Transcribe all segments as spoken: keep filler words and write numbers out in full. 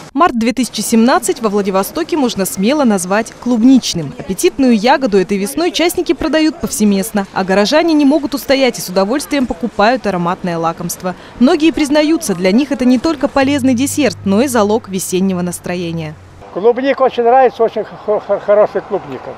Март две тысячи семнадцатый во Владивостоке можно смело назвать клубничным. Аппетитную ягоду этой весной частники продают повсеместно, а горожане не могут устоять и с удовольствием покупают ароматное лакомство. Многие признаются, для них это не только полезный десерт, но и залог весеннего настроения. Клубника очень нравится, очень хорошая клубника.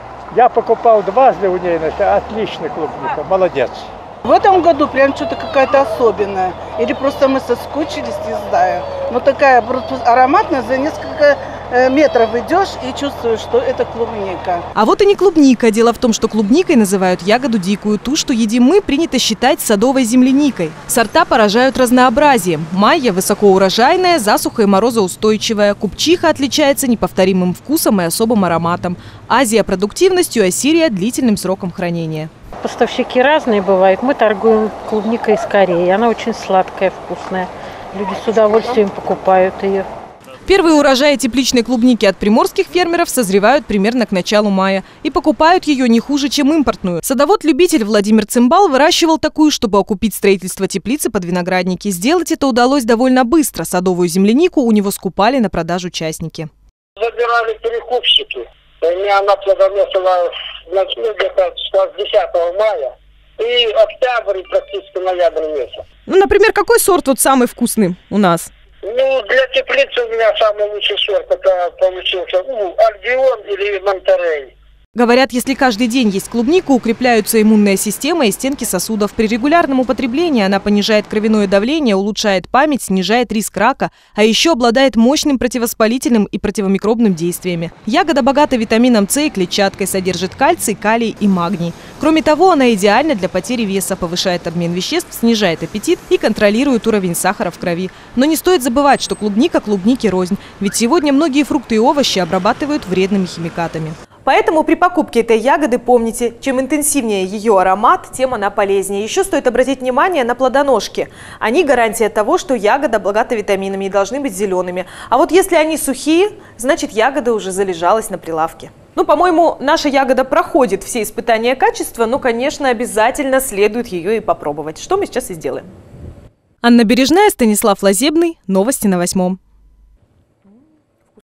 Я покупал дважды у нее, отличная клубника, молодец. В этом году прям что-то какая-то особенная. Или просто мы соскучились, не знаю. Но такая ароматная, за несколько метров идешь и чувствуешь, что это клубника. А вот и не клубника. Дело в том, что клубникой называют ягоду дикую. Ту, что едим мы, принято считать садовой земляникой. Сорта поражают разнообразием. Майя высокоурожайная, засуха и морозоустойчивая. Купчиха отличается неповторимым вкусом и особым ароматом. Азия продуктивностью, а Сирия длительным сроком хранения. Поставщики разные бывают. Мы торгуем клубникой из Кореи. Она очень сладкая, вкусная. Люди с удовольствием покупают ее. Первые урожаи тепличной клубники от приморских фермеров созревают примерно к началу мая. И покупают ее не хуже, чем импортную. Садовод-любитель Владимир Цимбал выращивал такую, чтобы окупить строительство теплицы под виноградники. Сделать это удалось довольно быстро. Садовую землянику у него скупали на продажу частники. Забирали перекупщики. У меня она плодоносила где-то с десятого мая и октябрь, практически ноябрь месяц. Ну, например, какой сорт вот самый вкусный у нас? Ну, для теплицы у меня самый лучший сорт это получился ну, Альбион или Монтерей. Говорят, если каждый день есть клубнику, укрепляются иммунная система и стенки сосудов. При регулярном употреблении она понижает кровяное давление, улучшает память, снижает риск рака, а еще обладает мощным противовоспалительным и противомикробным действиями. Ягода богата витамином С и клетчаткой, содержит кальций, калий и магний. Кроме того, она идеальна для потери веса, повышает обмен веществ, снижает аппетит и контролирует уровень сахара в крови. Но не стоит забывать, что клубника клубнике рознь, ведь сегодня многие фрукты и овощи обрабатывают вредными химикатами. Поэтому при покупке этой ягоды помните, чем интенсивнее ее аромат, тем она полезнее. Еще стоит обратить внимание на плодоножки. Они гарантия того, что ягода богата витаминами и должны быть зелеными. А вот если они сухие, значит ягода уже залежалась на прилавке. Ну, по-моему, наша ягода проходит все испытания качества, но, конечно, обязательно следует ее и попробовать. Что мы сейчас и сделаем. Анна Бережная, Станислав Лазебный. Новости на восьмом.